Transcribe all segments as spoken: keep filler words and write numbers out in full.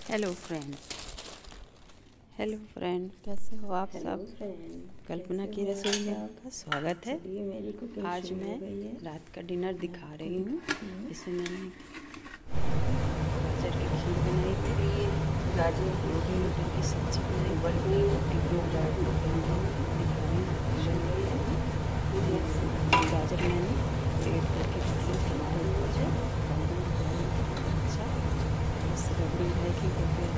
Hello friends hello friend कैसे हो आप सब। कल्पना की रसोई में आपका स्वागत है। आज मैं रात का डिनर दिखा रही हूँ। इसमें मैंने गाजर की खीर बनाई थी, गाजर गोभी मटर की सब्जी बनाई थी, गाजर मैंने ग्रेट करके रखी थी दो बजे। अच्छा रबड़ी है कि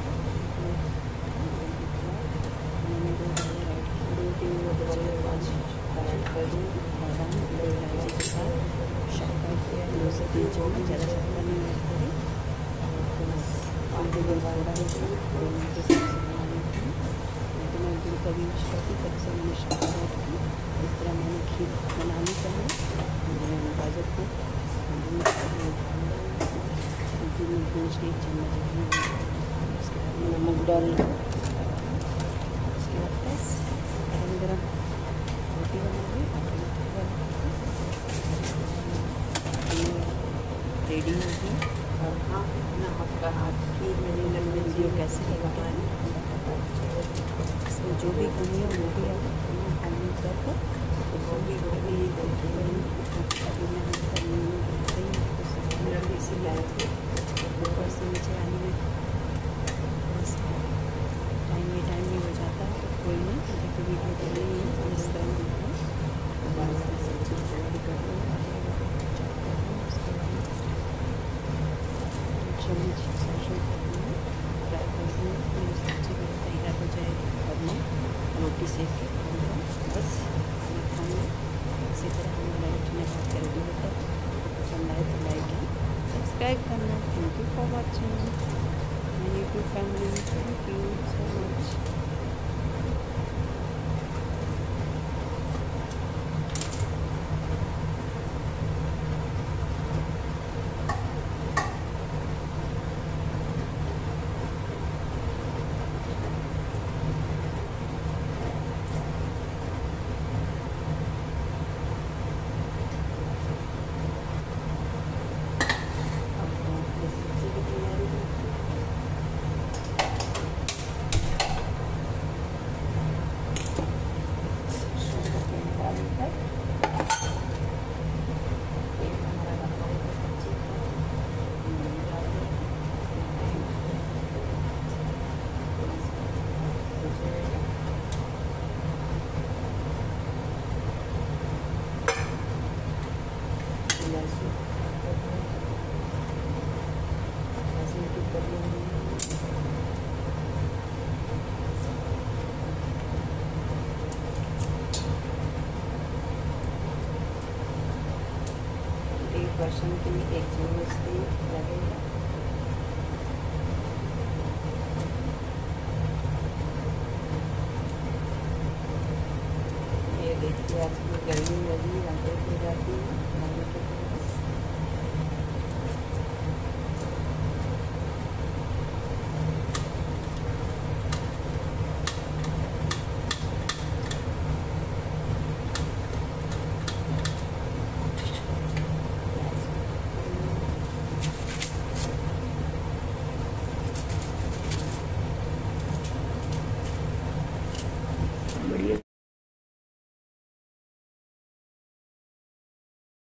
मैंने दो गाजर ऐड की, पाँच काजू बादाम दो इलायची के साथ शक्कर दो से तीन चम्मच, ज़्यादा शक्कर नहीं ऐड करी। बस आलू बड़ा के साथ बनानी थी, तो मैं गुड़ का भी यूज करती, तब से मैंने शक्कर ऐड की। इस तरह मैंने खीर बनानी चाहिए। गाजर को में भूज के एक चम्मच उसके बाद नमक डाल, उसके बाद बस गरम गरम रोटी बना ली, रेडी हो गई। और हाँ ना आपका हाथ खीर मेरी लंबी वीडियो कैसे लगा है, इसमें जो भी कमी है वो भी आप कमेंट करके वो भी इसी लायक ऊपर से नीचे आने में टाइम में टाइम भी हो जाता है, तो कोई नहीं, मुझे तो वीडियो कर रही है इस तरह सब्जी तैयारी कर रही हूँ। उसके बाद चम्मच सरसों फ्राई कर दूँ, मेरी सब्जी भी तैयार हो जाएगी और मैं रोटी सेक के खाऊँगा। बस मैं खाऊँगा। इसी तरह हम लाइट में बात कर दी होता है। पसंद आए तो लाइक है, सब्सक्राइब करना। Thank you for watching my YouTube family. Thank you so much. एक पर्सन के लिए एक चम्मच थी।